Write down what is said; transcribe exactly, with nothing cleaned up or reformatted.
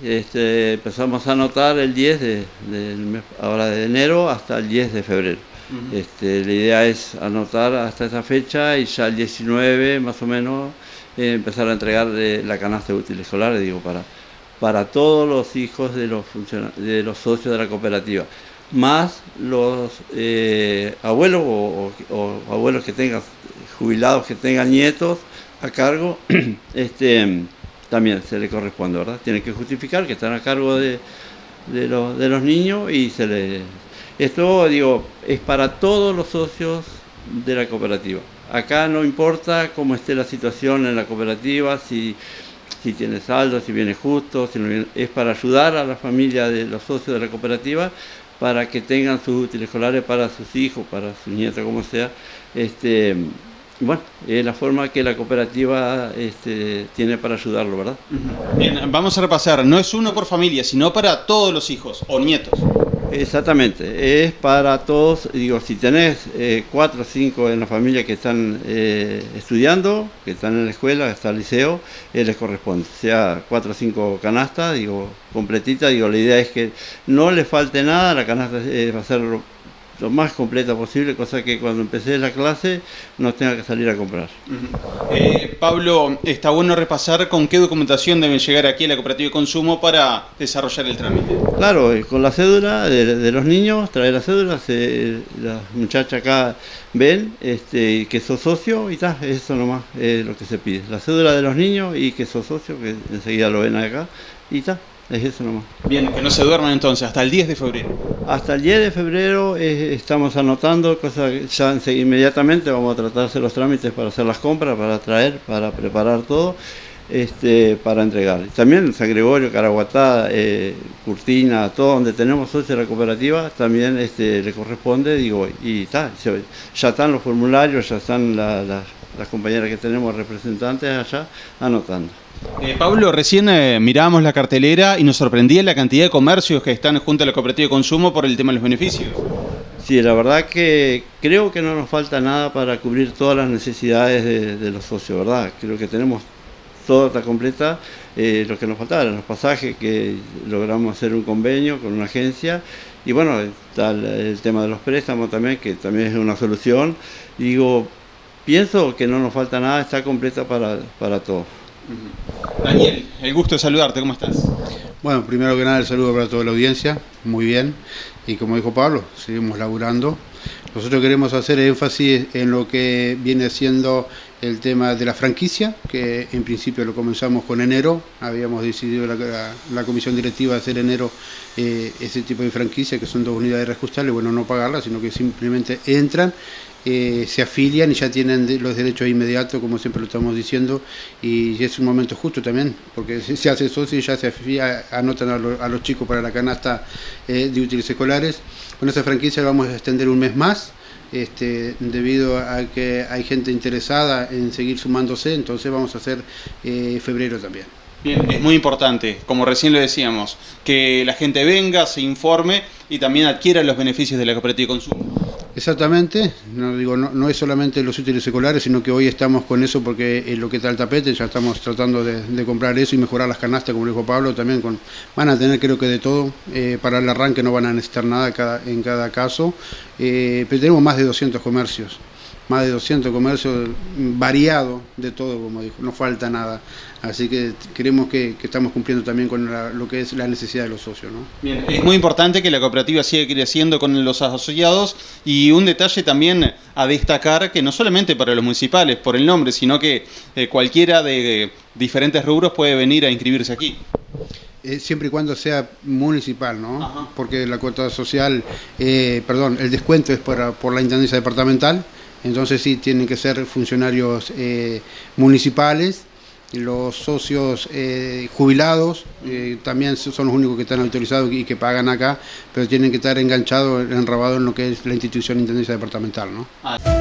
este, empezamos a anotar el diez de, del mes, ahora de enero hasta el diez de febrero. Uh-huh. este, la idea es anotar hasta esa fecha y ya el diecinueve más o menos eh, empezar a entregar eh, la canasta de útiles escolares, digo, para, para todos los hijos de los, de los socios de la cooperativa, más los eh, abuelos o, o, o abuelos que tengan, jubilados que tengan nietos a cargo, este, también se le corresponde, ¿verdad? Tienen que justificar que están a cargo de, de, los, de los niños y se les... Esto, digo, es para todos los socios de la cooperativa. Acá no importa cómo esté la situación en la cooperativa, si, si tiene saldo, si viene justo, si no viene, es para ayudar a la familia de los socios de la cooperativa para que tengan sus útiles escolares para sus hijos, para sus nietos, como sea. Este, bueno, es la forma que la cooperativa este, tiene para ayudarlo, ¿verdad? Bien, vamos a repasar. No es uno por familia, sino para todos los hijos o nietos. Exactamente, es para todos. Digo, si tenés eh, cuatro o cinco en la familia que están eh, estudiando, que están en la escuela, que está el liceo, eh, les corresponde. Sea cuatro o cinco canastas, digo, completita, digo, la idea es que no les falte nada, la canasta eh, va a ser lo, lo más completa posible, cosa que cuando empecé la clase no tenga que salir a comprar. Uh-huh. eh, Pablo, está bueno repasar con qué documentación deben llegar aquí a la cooperativa de consumo para desarrollar el trámite. Claro, con la cédula de, de los niños, trae la cédula, se, las muchachas acá ven este, que sos socio y está, eso nomás es lo que se pide. La cédula de los niños y que sos socio, que enseguida lo ven acá, y está. Es eso nomás. Bien, que no se duerman entonces, hasta el diez de febrero. Hasta el diez de febrero eh, estamos anotando, cosas que ya inmediatamente vamos a tratar de hacer los trámites para hacer las compras, para traer, para preparar todo, este, para entregar. También San Gregorio, Caraguatá, eh, Curtina, todo donde tenemos socios de la cooperativa, también este, le corresponde, digo, y está, ya están los formularios, ya están la, la, las compañeras que tenemos representantes allá anotando. Eh, Pablo, recién eh, mirábamos la cartelera y nos sorprendía la cantidad de comercios que están junto a la cooperativa de consumo por el tema de los beneficios. Sí, la verdad que creo que no nos falta nada para cubrir todas las necesidades de, de los socios, ¿verdad? Creo que tenemos toda está completa. Eh, lo que nos faltaba eran los pasajes, que logramos hacer un convenio con una agencia. Y bueno, está el, el tema de los préstamos también, que también es una solución. Y digo, pienso que no nos falta nada, está completa para, para todos. Daniel, el gusto de saludarte, ¿cómo estás? Bueno, primero que nada el saludo para toda la audiencia, muy bien, y como dijo Pablo, seguimos laburando. Nosotros queremos hacer énfasis en lo que viene siendo el tema de la franquicia, que en principio lo comenzamos con enero, habíamos decidido la, la, la comisión directiva hacer enero eh, ese tipo de franquicia, que son dos unidades reajustables, bueno, no pagarlas, sino que simplemente entran, Eh, se afilian y ya tienen de, los derechos inmediatos, como siempre lo estamos diciendo, y es un momento justo también, porque se, se hace socio y ya se afilia, anotan a, lo, a los chicos para la canasta eh, de útiles escolares. Con esa franquicia vamos a extender un mes más, este, debido a que hay gente interesada en seguir sumándose, entonces vamos a hacer eh, febrero también. Bien, es muy importante, como recién lo decíamos, que la gente venga, se informe y también adquiera los beneficios de la cooperativa de consumo. Exactamente, no, digo, no, no es solamente los útiles escolares, sino que hoy estamos con eso porque es lo que está el tapete, ya estamos tratando de, de comprar eso y mejorar las canastas, como dijo Pablo, también con, van a tener creo que de todo, eh, para el arranque no van a necesitar nada cada, en cada caso, eh, pero tenemos más de doscientos comercios, más de doscientos comercios variados de todo, como dijo, no falta nada. Así que creemos que, que estamos cumpliendo también con la, lo que es la necesidad de los socios, ¿no? Bien, es muy importante que la cooperativa siga creciendo con los asociados, y un detalle también a destacar, que no solamente para los municipales, por el nombre, sino que eh, cualquiera de, de diferentes rubros puede venir a inscribirse aquí. Eh, siempre y cuando sea municipal, ¿no? Ajá. Porque la cuota social, eh, perdón, el descuento es por, por la intendencia departamental, entonces sí tienen que ser funcionarios eh, municipales. Los socios eh, jubilados eh, también son los únicos que están autorizados y que pagan acá, pero tienen que estar enganchados, enrabados en lo que es la institución intendencia departamental, ¿no? Ah.